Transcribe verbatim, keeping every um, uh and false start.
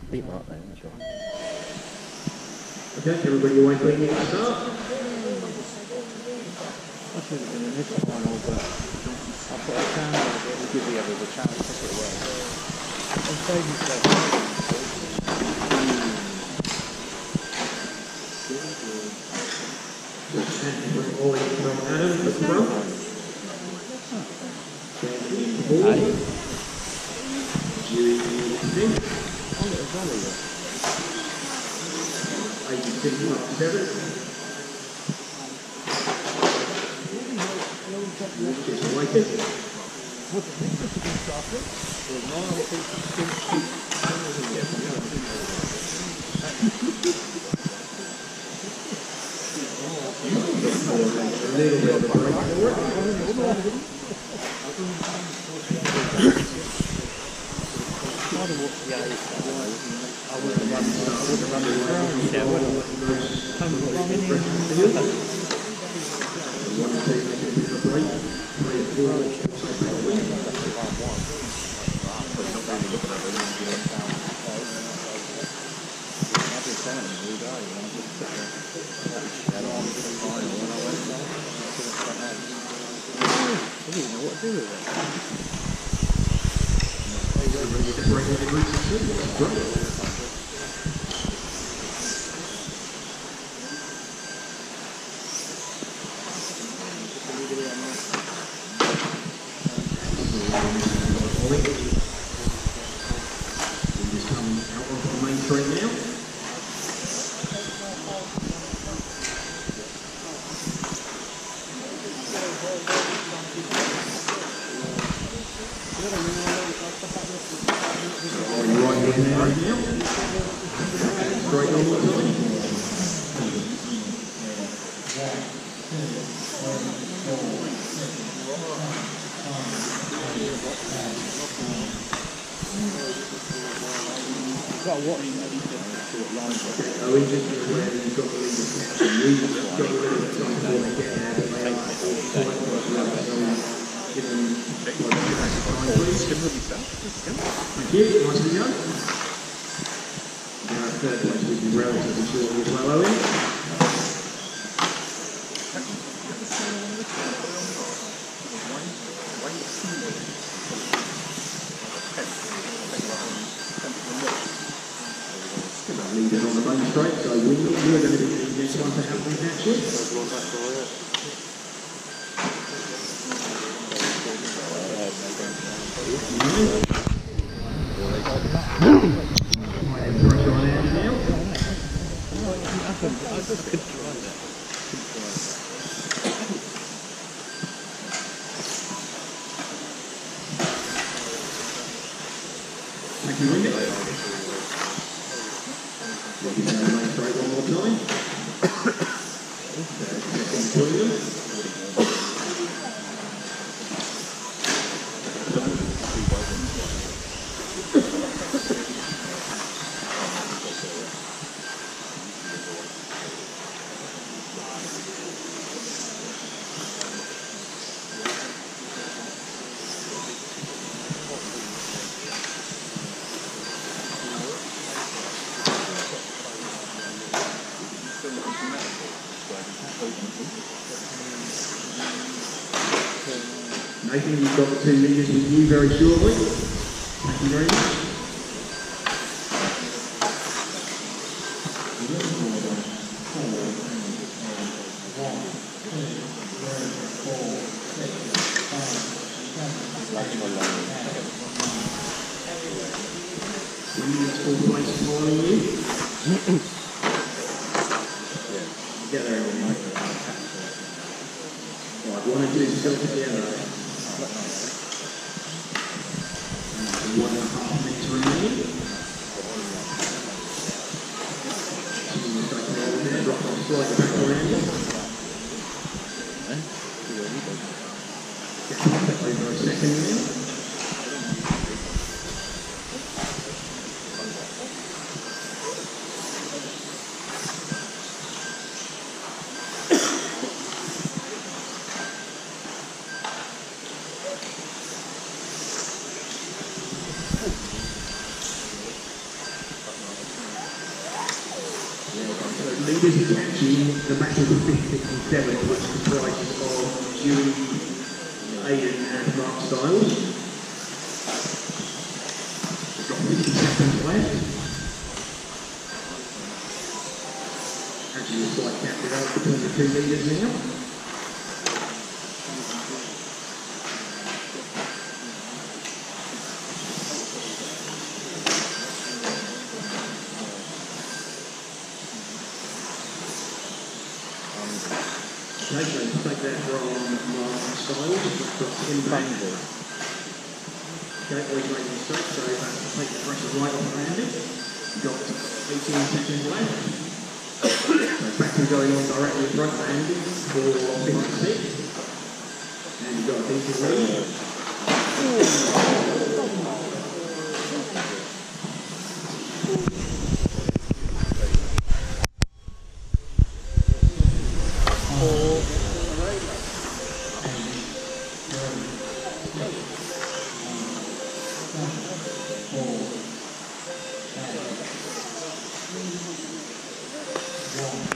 Beat Mark then, that's right. Okay, everybody away playing it to start. I should have been in this final, but I put a can on it to give the others a chance to put it away. And save yourself. All in from Adam as well. Hey? Julie I'll let a volley there. eighty-six up to seven. Just waiting. A little bit of a break for it. I didn't know what to do with it. Just come out of the main straight now. Got to watch short lines. Oh, we just need to where you've got the lead section. We've got a little bit of time before they get there. They are give them time, please. Thank you. Nice to go. Now, third place would be relatively short as well, Owen. Leaders on the main straight, so we, we're going to be the next one to help them catch it. Pressure on Andy now. Thank you, Wendy. Looking down the main straight one more time. Second William. Nathan, you've got the two leaders with you very shortly. Thank you very much. Williams full place following you. Get there in a minute. Right, one and two still together. One and a half minutes remaining. Drop off slightly back around you. Over a second now. leaders is catching the matches of fifth, sixth and seventh, which comprises of Dewey, Aidan and Mark Styles. We've got fifty seconds left. Actually, a slight gap developed between the two leaders now. Okay, so take that from Mark Styles, got impact. Okay, always making mistakes, so uh, take the pressure right off of Andy. Got eighteen seconds left. So batting going on directly in front of Andy for fifty-six. And you've got a decent lead. Four,